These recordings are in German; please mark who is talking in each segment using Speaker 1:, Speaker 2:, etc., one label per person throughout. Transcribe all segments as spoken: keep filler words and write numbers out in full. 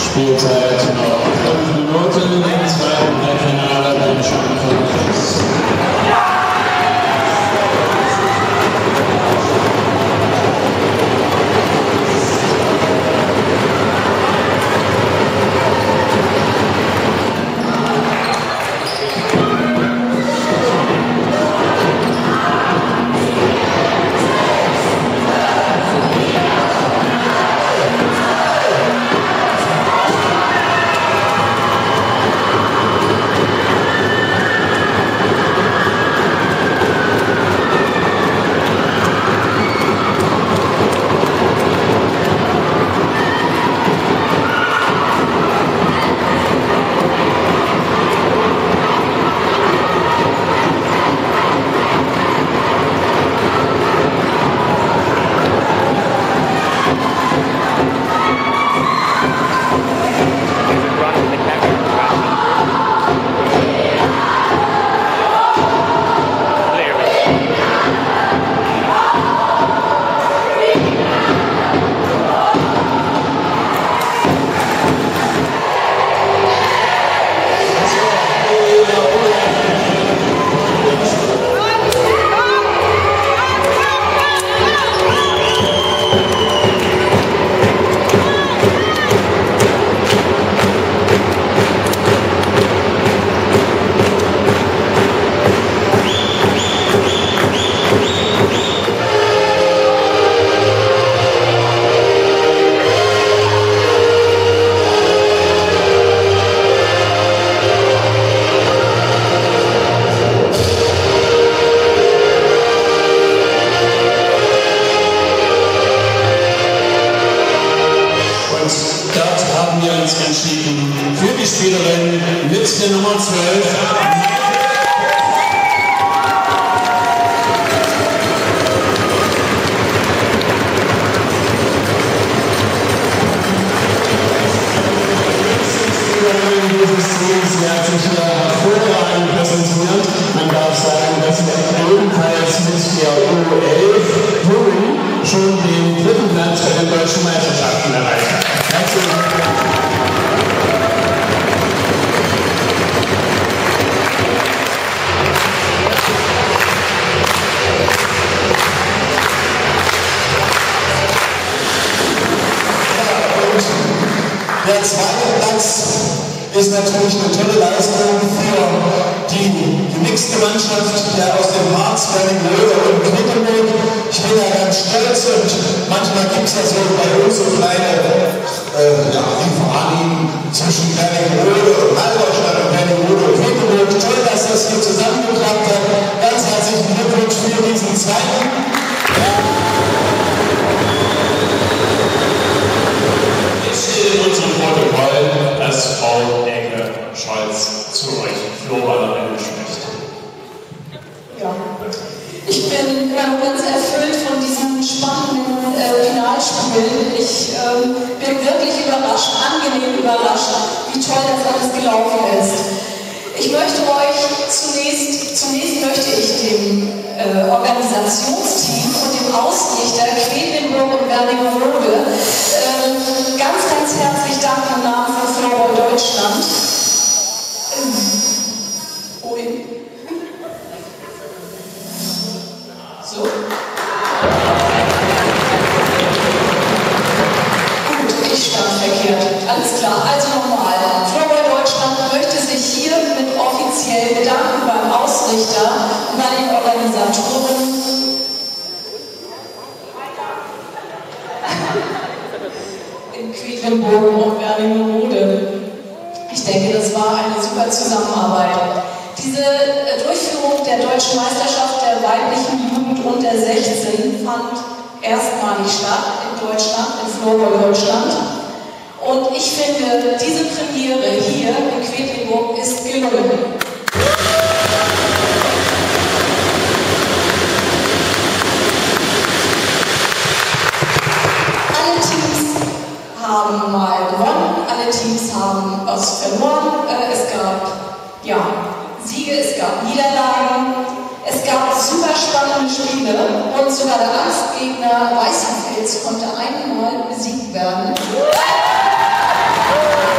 Speaker 1: Spielzeit noch fünf Minuten im zweiten Halbfinale beim Champions. Für die Spielerin mit der Nummer zwölf. Sie hat sich hervorragend präsentiert. Man darf sagen, dass sie ebenfalls mit der U elf Jungen schon den dritten Platz bei den deutschen Meisterschaften erreicht hat. Herzlichen Dank. Der zweite Platz ist natürlich eine tolle Leistung für die gemixte Mannschaft der aus dem Harz, Wernigerode und Quedlinburg. Ich bin da ganz stolz und manchmal gibt es ja so bei uns so kleine äh, ja, Lieferanten zwischen Wernigerode und Halberstadt und Wernigerode und Quedlinburg. Toll, dass das hier zusammengeklappt hat. Ganz herzlichen Glückwunsch für diesen zweiten. Unserem Protokoll, dass Frau Enke-Scholz zu euch Florballerin spricht.
Speaker 2: Ja, ich bin äh, ganz erfüllt von diesem spannenden äh, Finalspiel. Ich äh, bin wirklich überrascht, angenehm überrascht, wie toll das alles gelaufen ist. Ich möchte euch zunächst, zunächst möchte ich dem äh, Organisationsteam und dem Ausrichter Quedlinburg und Wernigerode äh, ganz, ganz herzlich danken im Namen von Floorball Deutschland. Ähm, Ui. So. Gut, ich stand verkehrt. Alles klar. Also nochmal. Floorball Deutschland möchte sich hier mit offiziell bedanken beim Ausrichter und bei den Organisatoren. In Quedlinburg und Wernigerode. Ich denke, das war eine super Zusammenarbeit. Diese Durchführung der Deutschen Meisterschaft der weiblichen Jugend unter sechzehn fand erstmalig statt in Deutschland, in Floorball Deutschland. Und ich finde, diese Premiere hier in Quedlinburg ist gelungen. Alle Teams haben mal gewonnen, alle Teams haben was verloren. Es gab ja, Siege, es gab Niederlagen, es gab super spannende Spiele und sogar der Angstgegner Weißenfels konnte einmal besiegt werden.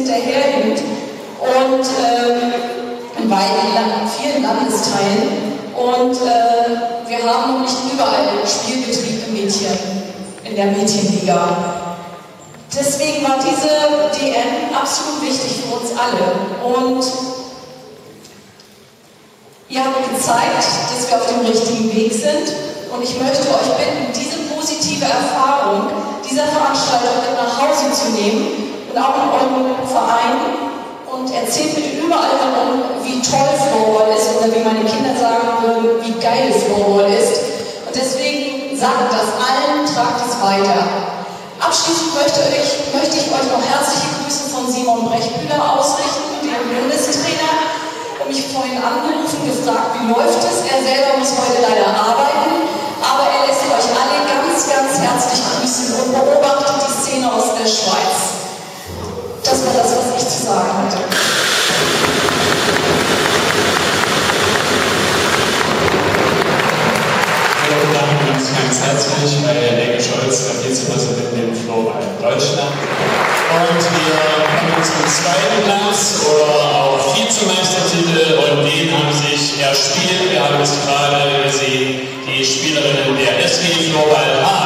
Speaker 2: hinterherhinkt und ähm, in weiten, in vielen Landesteilen. Und äh, wir haben noch nicht überall Spielbetrieb im Mädchen, in der Mädchenliga. Deswegen war diese D M absolut wichtig für uns alle. Und ihr habt gezeigt, dass wir auf dem richtigen Weg sind. Und ich möchte euch bitten, diese positive Erfahrung dieser Veranstaltung mit nach Hause zu nehmen und auch in eurem Verein. Und erzählt bitte überall herum, wie toll Floorball ist oder wie meine Kinder sagen würden, wie geil Floorball ist. Und deswegen sagt das allen, tragt es weiter. Abschließend möchte ich, möchte ich euch noch herzliche Grüße von Simon Brechbühler ausrichten, dem Bundestrainer. Er hat mich vorhin angerufen, gefragt, wie läuft es. Er selber muss heute leider arbeiten, aber er lässt euch alle ganz, ganz herzlich grüßen und beobachtet die Szene aus der Schweiz. Das war das, was ich zu sagen hatte.
Speaker 3: Wir bedanken uns ganz herzlich bei Lege Scholz, der Vizepräsident im Floorball Deutschland. Und wir kommen zum zweiten Platz oder auch Vizemeistertitel und den haben sich erspielt. Wir haben es gerade gesehen, die Spielerinnen der S W Floorball